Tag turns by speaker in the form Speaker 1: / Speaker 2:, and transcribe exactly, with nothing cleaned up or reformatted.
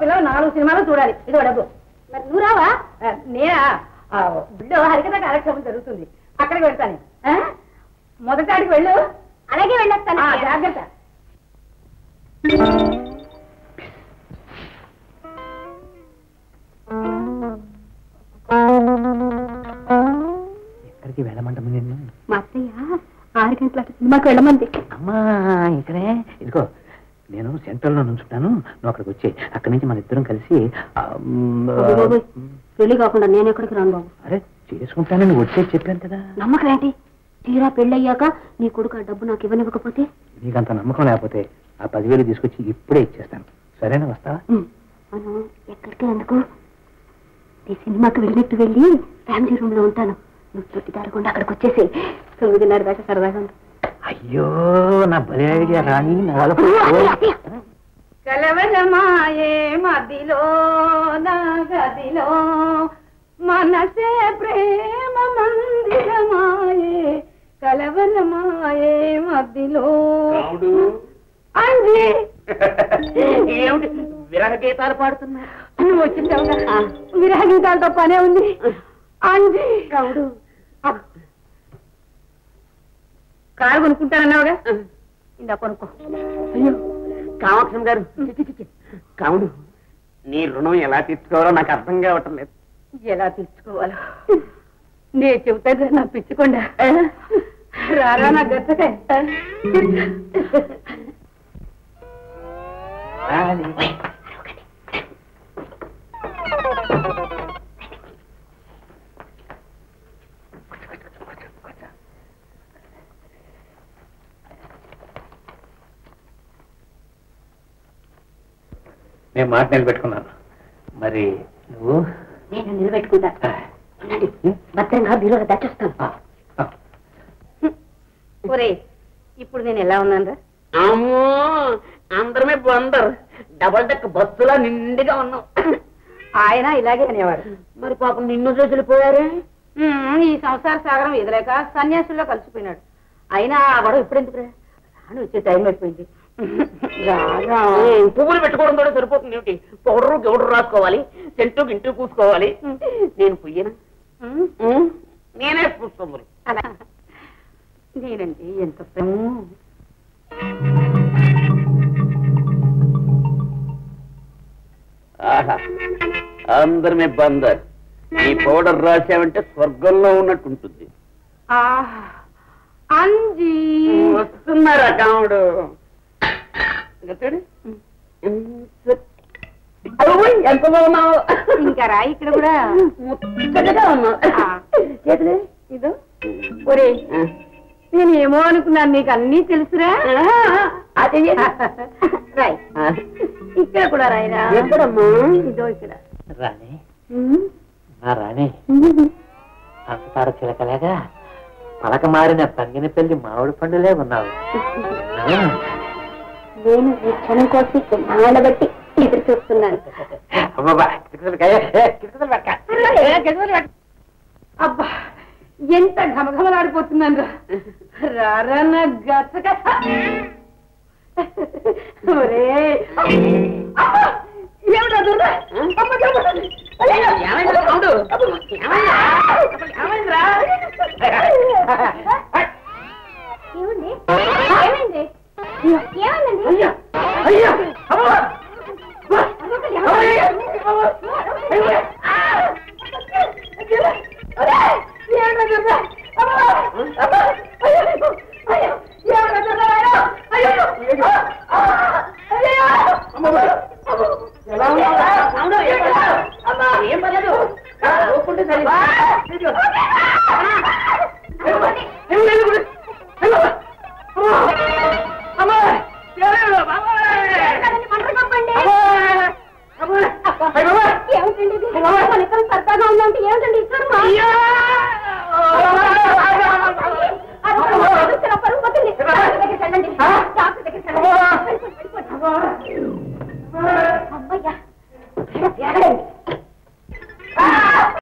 Speaker 1: పిల్లలు నాలుగు సినిమాలు చూడాలి. ఇదో డబ్బు. మరి నువ్వు రావా? నేనా? బిడ్డ హరికథ కార్యక్రమం జరుగుతుంది, అక్కడికి వెళ్తాను. మొదటాడికి వెళ్ళు. అలాగే వెళ్ళొస్తాను. జాగ్రత్త.
Speaker 2: ఎక్కడికి వెళ్ళమంటాము నేను?
Speaker 1: మా అత్తయ్య ఆరు గంటల సినిమాకి వెళ్ళమంది.
Speaker 2: అమ్మా ఇక్కడే ఇదిగో నేను సెంట్రల్ లో నుంచుంటాను, నువ్వు అక్కడికి వచ్చి అక్కడి నుంచి మన ఇద్దరం కలిసి.
Speaker 1: పెళ్లి కాకుండా నేను ఎక్కడికి రాను బాబు.
Speaker 2: అరే చేసుకుంటాను, నువ్వు వచ్చే చెప్పాను కదా.
Speaker 1: నమ్మకం ఏంటి? తీరా పెళ్ళయ్యాక నీ కొడుకు ఆ డబ్బు నాకు ఇవ్వనివ్వకపోతే?
Speaker 2: నీకంత నమ్మకం లేకపోతే ఆ పదివేలు తీసుకొచ్చి ఇప్పుడే ఇచ్చేస్తాను. సరేనా? వస్తావా?
Speaker 1: మనం ఎక్కడికి ఎందుకు, నీ సినిమాకి వెళ్ళినట్టు వెళ్ళి ఫ్యామిలీ రూమ్ లో ఉంటాను. నువ్వు తొట్టి దారకుండా అక్కడికి వచ్చేసి తొమ్మిదిన్నర దాకా సరదాగా ఉంటా.
Speaker 2: అయ్యో నా భలే ఐడియా రాణి.
Speaker 1: కలవరమాయే మదిలో నా గదిలో మనసే ప్రేమ మందిరమాయే కలవరమాయే మదిలో. అంజీ
Speaker 2: ఏమిటి విరహ గీతాలు పాడుతున్నా?
Speaker 1: నువ్వు వచ్చిందా? విరహ గీతాలతో పనే ఉంది. అంజీ రావుడు కారు కొనుక్కుంటానన్నావుగా, ఇందా కొనుక్కో.
Speaker 2: అయ్యో కామాక్షం గారు, కాముడు నీ రుణం ఎలా తీర్చుకోవాలో నాకు అర్థం కావటం లేదు.
Speaker 1: ఎలా తీర్చుకోవాలో నేను చెబుతాను. నా పిచ్చుకోండా రారా నా గచ్చకాయ.
Speaker 2: నేను మాట నిలబెట్టుకున్నాను, మరి నువ్వు?
Speaker 1: నేను నిలబెట్టుకుంటా. భద్రంగా బీరోలో దాచేస్తాను. ఒరే ఇప్పుడు నేను ఎలా ఉన్నాను?
Speaker 2: అమ్మో అందరమే బందరు, డబల్ డెక్ బస్సులా నిండుగా ఉన్నావు.
Speaker 1: ఆయన ఇలాగే అనేవాడు.
Speaker 2: మరి పాపం నిన్ను చూసిపోయారే.
Speaker 1: ఈ సంసార సాగరం ఎదులేక సన్యాసుల్లో కలిసిపోయినాడు. అయినా గొడవ ఇప్పుడు ఎందుకురా? రాను వచ్చే టైం అయిపోయింది.
Speaker 2: పువ్వులు పెట్టుకోవడం కూడా సరిపోతుంది. ఏమిటి పౌడరు గౌడరు రాసుకోవాలి, చెంటు గింటూ పూసుకోవాలి. నేను పుయ్యనా? నేనే పూసుకోవాలి.
Speaker 1: అలా నేనండి ఎంత ప్రేమ.
Speaker 2: ఆహా అందరమే బందర్. ఈ పౌడర్ రాసావంటే స్వర్గంలో ఉన్నట్టుంటుంది.
Speaker 1: అంజీ
Speaker 2: వస్తున్నారా కాముడు? ఎంత బాగున్నావు.
Speaker 1: ఇంకా రా ఇక్కడ కూడా
Speaker 2: ముచ్చటగా ఉన్నావు. చేతులే
Speaker 1: ఇదో. ఒరే నేను ఏమో అనుకున్నాను, నీకు అన్నీ తెలుసురా?
Speaker 2: అదే
Speaker 1: రాయ్ ఇక్కడ కూడా రాయరా.
Speaker 2: ఎక్కడమ్మా?
Speaker 1: ఇదో ఇక్కడ.
Speaker 2: రాణి నా రాణి, అంతార చిలకలేగా పలక మారిన తంగిన పెళ్లి మామిడి పండులే ఉన్నావు.
Speaker 1: నేను ఈ క్షణం కోసం నాళ్ళబట్టి ఎదురు చూస్తున్నాను. అబ్బా ఎంత ఘమఘమలాడిపోతున్నాను. రారా నా గచ్చక. ఏమిటా